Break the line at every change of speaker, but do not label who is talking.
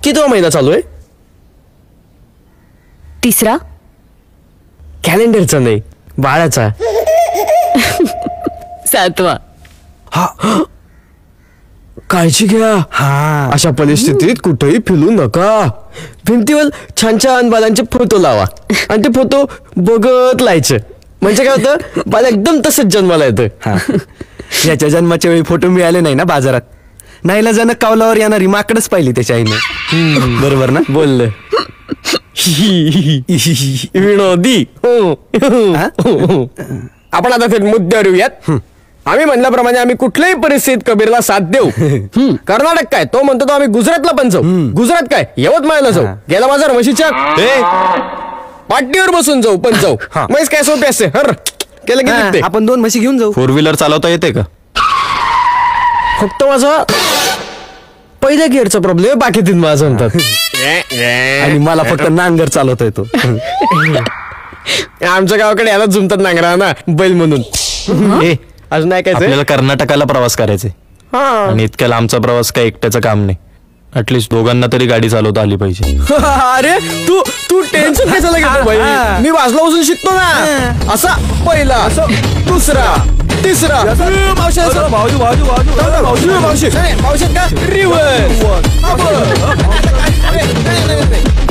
कितवा महिना चालू आहे?
तिसरा.
कॅलेंडरचा नाही, बाळाचा.
7वा.
काळजी घ्या. अशा परिस्थितीत कुठेही फिरू नका. भिंतीवर छान छान बालांचे फोटो लावा आणि ते फोटो बघत लायचे. म्हणजे काय होतं, बाल एकदम तसंच जन्माला येतं.
याच्या जन्माच्या वेळी फोटो मिळाले नाही ना बाजारात. नाहीला जण कावलावर येणारी माकडच पाहिली त्याच्या आईने. बरोबर ना?
बोललं. विनोदी. आपण आता थेट मुद्द्यावर येऊयात. आम्ही म्हणल्याप्रमाणे आम्ही कुठल्याही परिस्थितीत कबीरला साथ देऊ. कर्नाटक काय, तो म्हणतो तो आम्ही गुजरातला पण जाऊ. गुजरात काय, यवतमाळला जाऊ. गेला माझा म्हशीच्या पाटीवर बसून जाऊ, पण जाऊ. म्हैस काय सोपी असते. हर केलं की निघते.
आपण 2 म्हशी घेऊन जाऊ.
4 व्हीलर चालवता येते का?
फक्त माझा पहिल्या गिअरचा प्रॉब्लेम, बाकी 3 माझं म्हणतात.
आणि मला फक्त नांगर चालवता येतो.
आमच्या गावाकडे याला जुमतात नांगरा ना, बैल म्हणून. अजून नाही काय
आपल्याला कर्नाटकाला प्रवास करायचे आणि इतक्या लांबचा प्रवास काय एकट्याचं काम नाही. ऍटलीस्ट दोघांना तरी गाडी चालवता आली पाहिजे.
अरे तू टेन्शन कशाला घेतो भाई? मी वाजला वाजून शिकतो ना. असा पहिला, दुसरा, तिसरा. मावशी का रिव्हर्स.